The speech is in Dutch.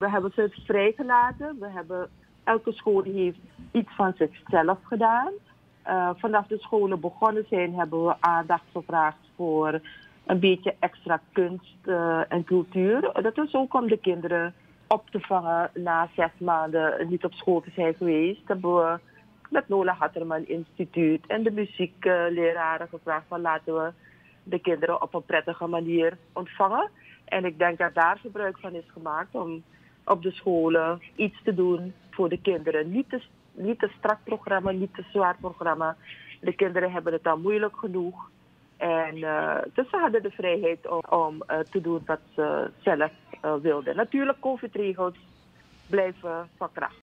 We hebben ze vrijgelaten. Elke school heeft iets van zichzelf gedaan. Vanaf de scholen begonnen zijn, hebben we aandacht gevraagd voor een beetje extra kunst en cultuur. Dat is ook om de kinderen op te vangen na 6 maanden niet op school te zijn geweest. Hebben we met Nola Hatterman Instituut en de muziekleraren gevraagd van laten we de kinderen op een prettige manier ontvangen. En ik denk dat daar gebruik van is gemaakt om op de scholen iets te doen voor de kinderen. Niet te strak programma, niet te zwaar programma. De kinderen hebben het al moeilijk genoeg. En dus ze hadden de vrijheid om te doen wat ze zelf wilden. Natuurlijk, COVID-regels blijven van kracht.